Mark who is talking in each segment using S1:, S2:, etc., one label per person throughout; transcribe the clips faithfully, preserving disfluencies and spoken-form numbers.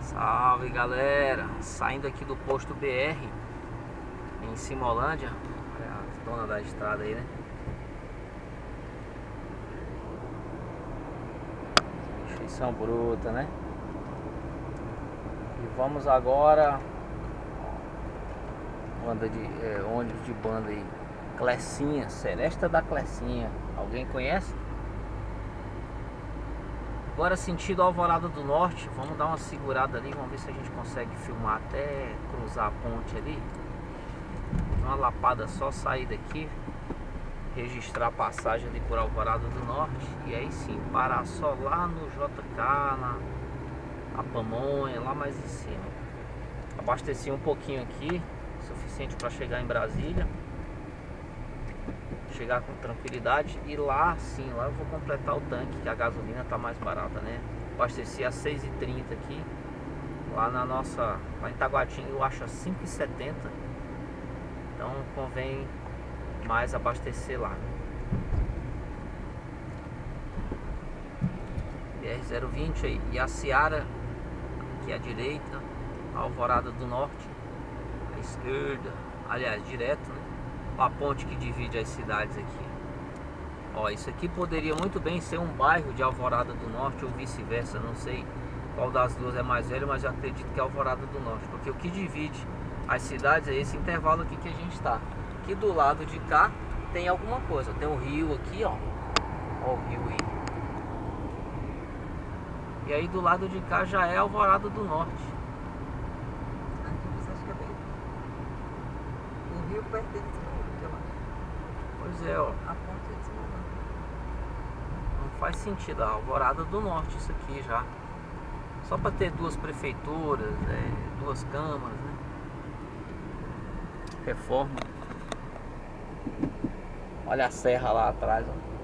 S1: Salve galera, saindo aqui do posto B R em Simolândia. Olha a dona da estrada aí, né? Instituição bruta, né? E vamos agora banda de é, ônibus de banda aí, Clecinha, Seresta da Clecinha. Alguém conhece? Agora sentido Alvorada do Norte. Vamos dar uma segurada ali, vamos ver se a gente consegue filmar até cruzar a ponte ali. Uma lapada só, sair daqui, registrar a passagem ali por Alvorada do Norte e aí sim parar só lá no J K, na a Pamonha, lá mais em cima. Abasteci um pouquinho aqui, suficiente para chegar em Brasília, chegar com tranquilidade. E lá sim, lá eu vou completar o tanque, que a gasolina tá mais barata, né? Abasteci a seis e trinta aqui. Lá na nossa, lá em Taguatinga eu acho a cinco e setenta. Então convém mais abastecer lá. B R zero vinte aí. E a Seara aqui à direita, a Alvorada do Norte à esquerda, aliás, direto, né? A ponte que divide as cidades aqui. Ó, isso aqui poderia muito bem ser um bairro de Alvorada do Norte ou vice-versa, não sei qual das duas é mais velho, mas eu acredito que é Alvorada do Norte, porque o que divide as cidades é esse intervalo aqui que a gente está. Aqui do lado de cá tem alguma coisa, tem um rio aqui, ó, ó o rio aí. E aí do lado de cá já é Alvorada do Norte.
S2: O rio pertence ao rio, eu acho.
S1: Pois é, ó.
S2: A ponte é de cima.
S1: Não faz sentido, a Alvorada do Norte isso aqui já. Só para ter duas prefeituras, é, duas câmaras, né? Reforma. Olha a serra lá atrás, ó.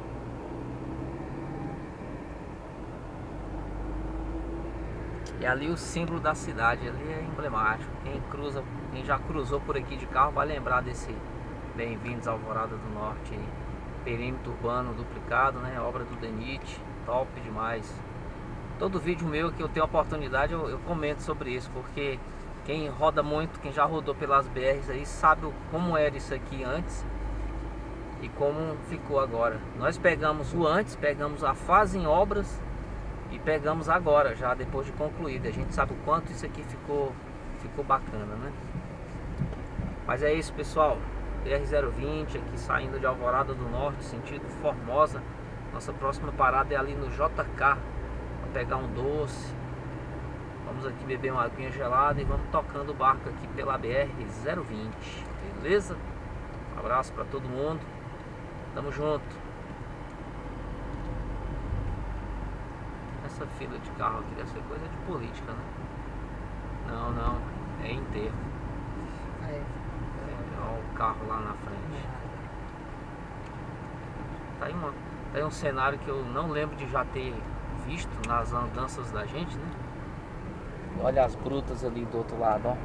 S1: E ali o símbolo da cidade, ali é emblemático. Quem cruza, quem já cruzou por aqui de carro vai lembrar desse Bem-vindos à Alvorada do Norte aí. Perímetro urbano duplicado, né? Obra do DENIT, top demais. Todo vídeo meu que eu tenho oportunidade eu, eu comento sobre isso, porque quem roda muito, quem já rodou pelas B Rs aí, sabe como era isso aqui antes e como ficou agora. Nós pegamos o antes, pegamos a fase em obras e pegamos agora, já depois de concluída. A gente sabe o quanto isso aqui ficou, ficou bacana, né? Mas é isso, pessoal. B R zero vinte aqui saindo de Alvorada do Norte, sentido Formosa. Nossa próxima parada é ali no J K, para pegar um doce. Vamos aqui beber uma aguinha gelada e vamos tocando o barco aqui pela B R zero vinte. Beleza? Um abraço para todo mundo. Tamo junto. Essa fila de carro aqui deve ser coisa de política, né? Não, não, é enterro.
S2: É.
S1: Olha o carro lá na frente. Tá aí, uma, tá aí um cenário que eu não lembro de já ter visto nas andanças da gente, né? Olha as grutas ali do outro lado, ó.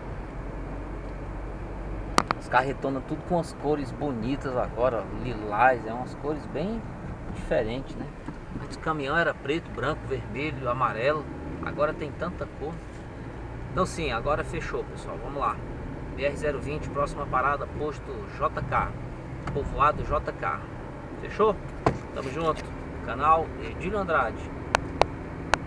S1: As carretonas tudo com as cores bonitas agora, ó, lilás, é umas cores bem diferentes, né? Antes o caminhão era preto, branco, vermelho, amarelo. Agora tem tanta cor. Então sim, agora fechou, pessoal. Vamos lá. B R zero vinte, próxima parada, posto J K. Povoado J K. Fechou? Tamo junto. Canal Edílio Andrade.